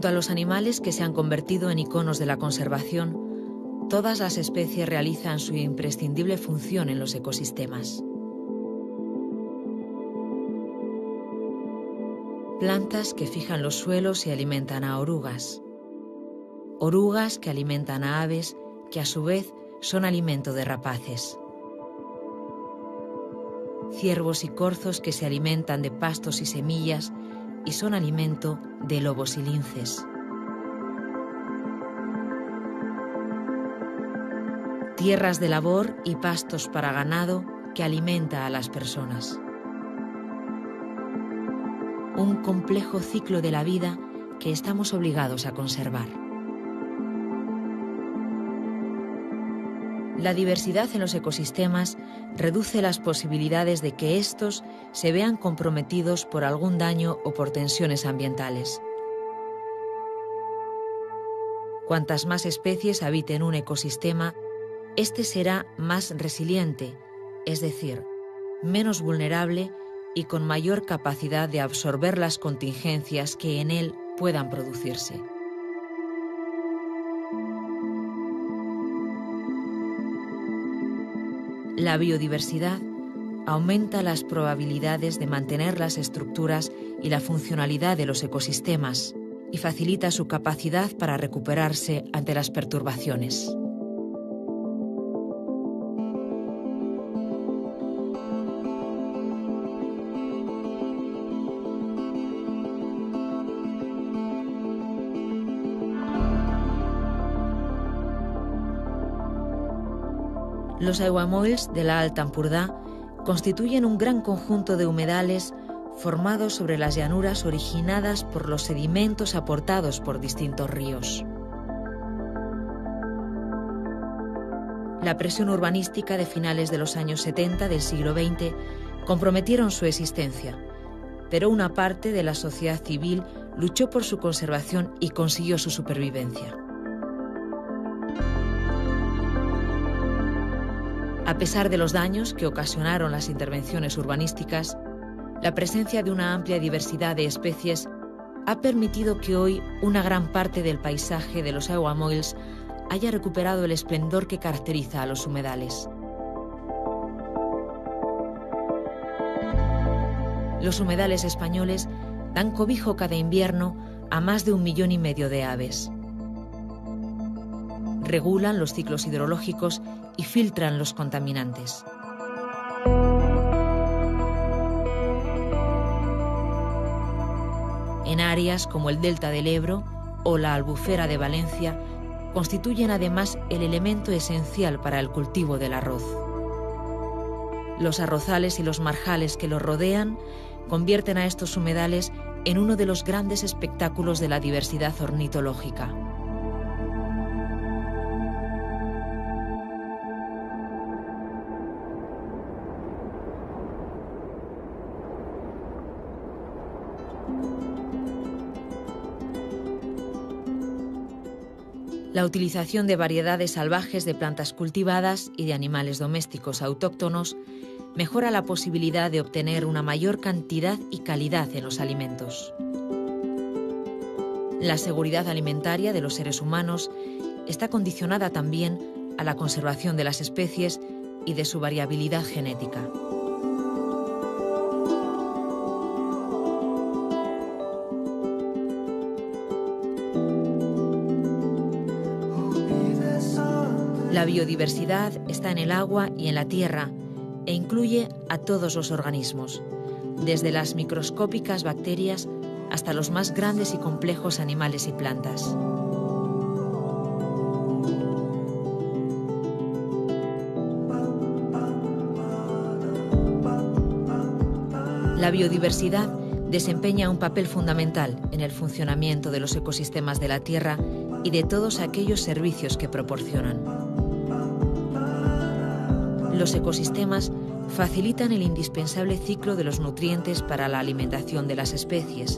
Junto a los animales que se han convertido en iconos de la conservación, todas las especies realizan su imprescindible función en los ecosistemas. Plantas que fijan los suelos y alimentan a orugas. Orugas que alimentan a aves que a su vez son alimento de rapaces. Ciervos y corzos que se alimentan de pastos y semillas y son alimento de lobos y linces. Tierras de labor y pastos para ganado que alimenta a las personas. Un complejo ciclo de la vida que estamos obligados a conservar. La diversidad en los ecosistemas reduce las posibilidades de que estos se vean comprometidos por algún daño o por tensiones ambientales. Cuantas más especies habiten un ecosistema, este será más resiliente, es decir, menos vulnerable y con mayor capacidad de absorber las contingencias que en él puedan producirse. La biodiversidad aumenta las probabilidades de mantener las estructuras y la funcionalidad de los ecosistemas y facilita su capacidad para recuperarse ante las perturbaciones. Los aiguamolls de la Alta Empordà constituyen un gran conjunto de humedales formados sobre las llanuras originadas por los sedimentos aportados por distintos ríos. La presión urbanística de finales de los años 70 del siglo XX comprometieron su existencia, pero una parte de la sociedad civil luchó por su conservación y consiguió su supervivencia. A pesar de los daños que ocasionaron las intervenciones urbanísticas, la presencia de una amplia diversidad de especies ha permitido que hoy una gran parte del paisaje de los aiguamolls haya recuperado el esplendor que caracteriza a los humedales. Los humedales españoles dan cobijo cada invierno a más de 1,5 millones de aves. Regulan los ciclos hidrológicos y filtran los contaminantes. En áreas como el delta del Ebro o la Albufera de Valencia, constituyen además el elemento esencial para el cultivo del arroz. Los arrozales y los marjales que los rodean convierten a estos humedales en uno de los grandes espectáculos de la diversidad ornitológica. La utilización de variedades salvajes de plantas cultivadas y de animales domésticos autóctonos mejora la posibilidad de obtener una mayor cantidad y calidad en los alimentos. La seguridad alimentaria de los seres humanos está condicionada también a la conservación de las especies y de su variabilidad genética. La biodiversidad está en el agua y en la tierra e incluye a todos los organismos, desde las microscópicas bacterias hasta los más grandes y complejos animales y plantas. La biodiversidad desempeña un papel fundamental en el funcionamiento de los ecosistemas de la Tierra y de todos aquellos servicios que proporcionan. Los ecosistemas facilitan el indispensable ciclo de los nutrientes para la alimentación de las especies.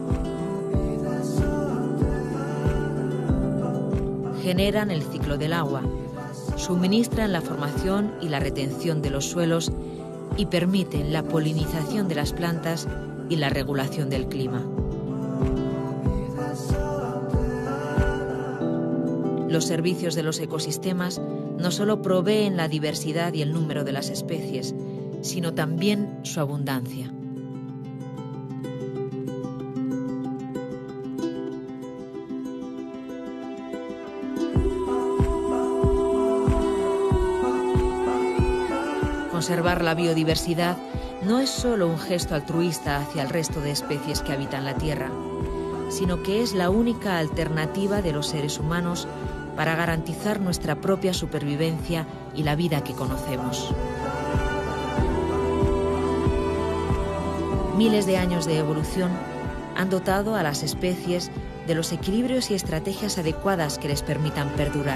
Generan el ciclo del agua, suministran la formación y la retención de los suelos y permiten la polinización de las plantas y la regulación del clima. Los servicios de los ecosistemas no solo proveen la diversidad y el número de las especies, sino también su abundancia. Conservar la biodiversidad no es solo un gesto altruista hacia el resto de especies que habitan la Tierra, sino que es la única alternativa de los seres humanos para garantizar nuestra propia supervivencia y la vida que conocemos. Miles de años de evolución han dotado a las especies de los equilibrios y estrategias adecuadas que les permitan perdurar.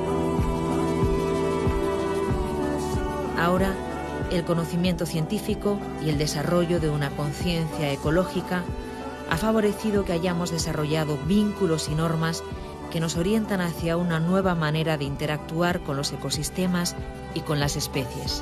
Ahora, el conocimiento científico y el desarrollo de una conciencia ecológica ha favorecido que hayamos desarrollado vínculos y normas que nos orientan hacia una nueva manera de interactuar con los ecosistemas y con las especies.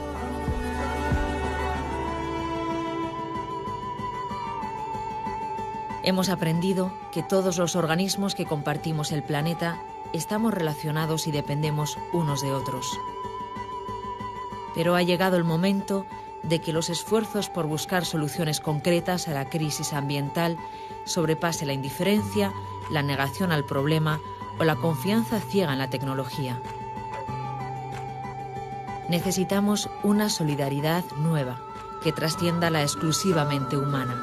Hemos aprendido que todos los organismos que compartimos el planeta estamos relacionados y dependemos unos de otros. Pero ha llegado el momento de que los esfuerzos por buscar soluciones concretas a la crisis ambiental sobrepase la indiferencia, la negación al problema o la confianza ciega en la tecnología. Necesitamos una solidaridad nueva que trascienda la exclusivamente humana.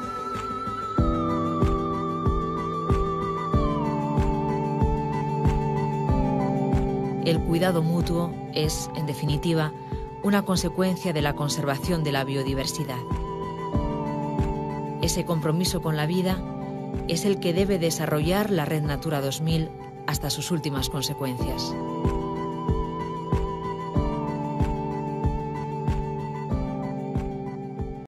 El cuidado mutuo es, en definitiva, una consecuencia de la conservación de la biodiversidad. Ese compromiso con la vida es el que debe desarrollar la Red Natura 2000 hasta sus últimas consecuencias.